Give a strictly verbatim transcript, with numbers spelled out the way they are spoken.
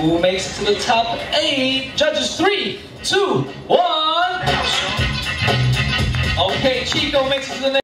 Who makes it to the top eight? Judges, three, two, one. Okay, Chico makes it to the next.